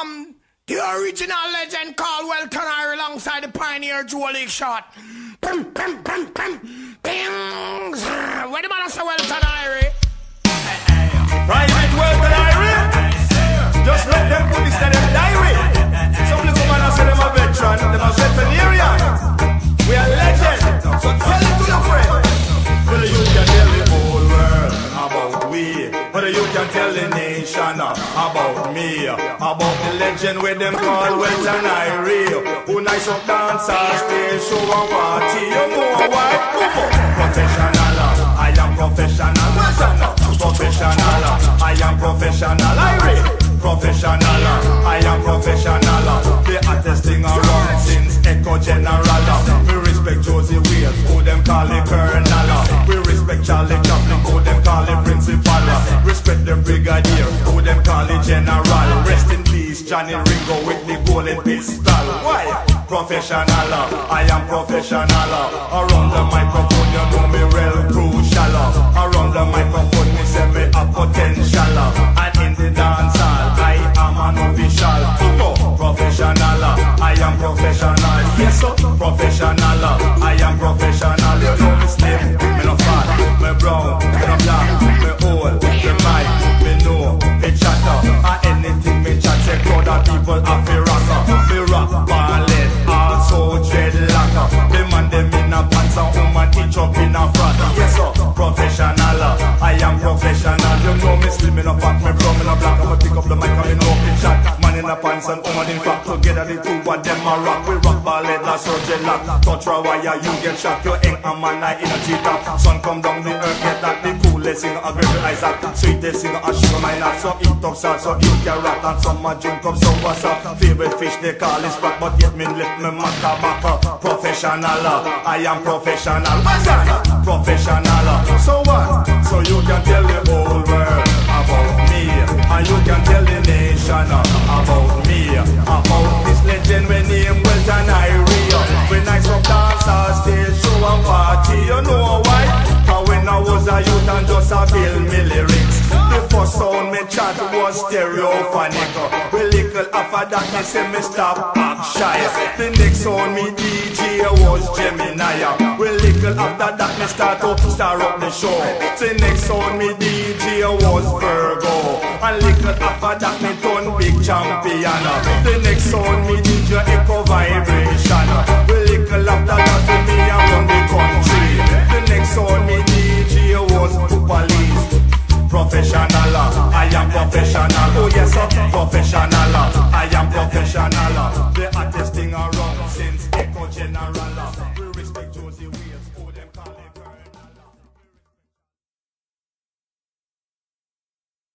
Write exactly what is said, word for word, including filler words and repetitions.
from the original legend called Welton Irie alongside the pioneer Joe League shot. Pim, pim, pim, pim, ping. Where the man say Welton Irie? Private Welton Irie. Just let them put this in their diary. Some little man say them a veteran, them a veterinarian. We are legends, so tell it to your friend. Whether you can tell the whole world about we, whether you can tell the nation about me, about the legend where them call Welton Irie, who nice up dance on stage, show and party. You know why? Professional, I am professional. Professional, I am professional. Irie. Professional, I am professional. The hottest thing around since Echo General. We respect Josie Wales, who them call the Colonel. We respect Charlie Chaplin, who them call the Principal. Respect the Brigadier, who them call the General. Rest in peace, Johnny Ringo with the golden pistol. Why? Professional, I am professional. Around the microphone, you know me real crucial. Around the microphone, me say me a potential. And in the dance hall, I am an official. Professional, I am professional. Yes, sir. Professional, I am professional. You know me slim, me no fat, me brown, me no black, me old, me mic, me know, me chatter. And anything me chat, say crowd of people have a rocker. Me rock, ballet, also dreadlocker. Me man them in a pants and woman each up in a frat. Yes, sir. Professional, I am professional. You know me slim, me no fat, me brown, me no black. I'ma pick up the mic and me know me chat. Man in a pants and woman in fat. Together the two of them a rock. We rock ballet, that's so dreadlock. Touch a wire, you get shot. You ain't a man, I in a cheetah. Sun come down the earth, get that. The coolest singer, a great Isaac. Sweetest singer, a sugar my nut. So eat up salt, so eat carrot. And some a drink up some water. Favorite fish, they call it sprat. But yet me lift me maca maca. Professional, I am professional. What's that? Professional. So what? So you can tell the whole world about me. And you can tell the nation about me. About this legend when name Welton Irie. When I some dance on stage, show and party. You know why? Cause when I was a youth and just a build me lyrics, the first sound me chat was stereophonic. Well, little after that me say me stop act shy. The next sound me D J was Gemini. Well, little after that me start to star up the show. The next sound me D J was Virgo. And little after that me turn big champion. The next sound me D J Echo Vibration. Well, little after that me I run the country. The next sound me D J was Police. Professional, I am professional. Oh yes, sir, professional.